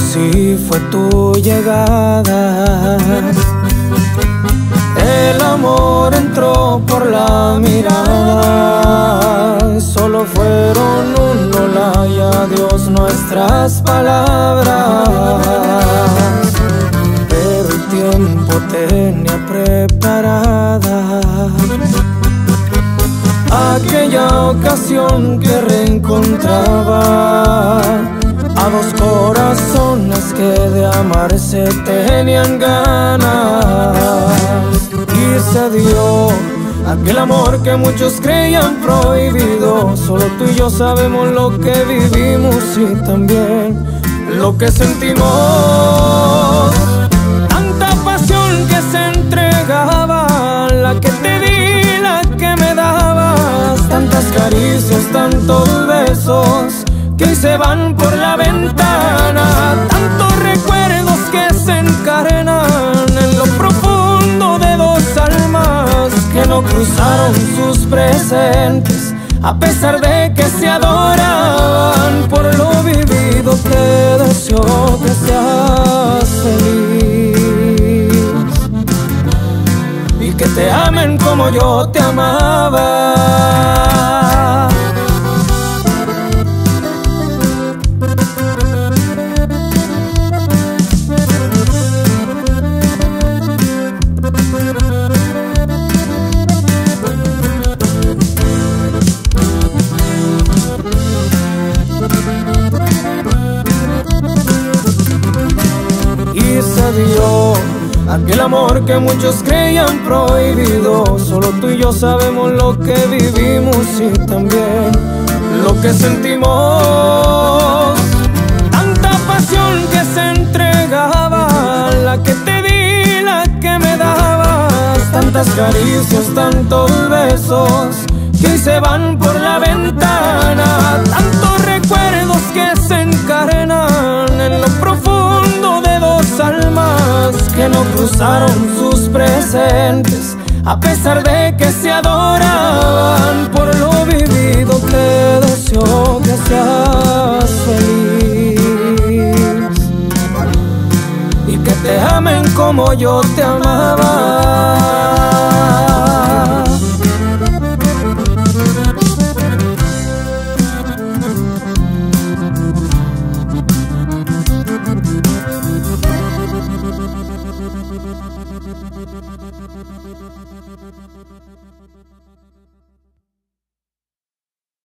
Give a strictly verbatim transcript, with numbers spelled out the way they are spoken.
así fue tu llegada. El amor entró por la mirada. Solo fueron un hola y adiós nuestras palabras. Pero el tiempo tenía preparada aquella ocasión que reencontraba a dos corazones que de amarse tenían ganas. Y se dio aquel amor que muchos creían prohibido. Solo tú y yo sabemos lo que vivimos y también lo que sentimos. Tanta pasión que se entregaba, la que te di, la que me dabas. Tantas caricias, tantos besos que hoy se van por la ventana. Tantos recuerdos que se encadenan en lo profundo de dos almas que no cruzaron sus presentes, a pesar de que se adoraban. Por lo vivido te deseo que seas feliz y que te amen como yo te amaba. Aquel amor que muchos creían prohibido. Solo tú y yo sabemos lo que vivimos y también lo que sentimos. Tanta pasión que se entregaba, la que te di, la que me dabas. Tantas caricias, tantos besos que hoy se van por la ventana. Tantos recuerdos que se encadenan en lo profundo de dos almas que no cruzaron sus presentes, a pesar de que se adoraban. Por lo vivido te deseo que seas feliz y que te amen como yo te amaba. Thank you.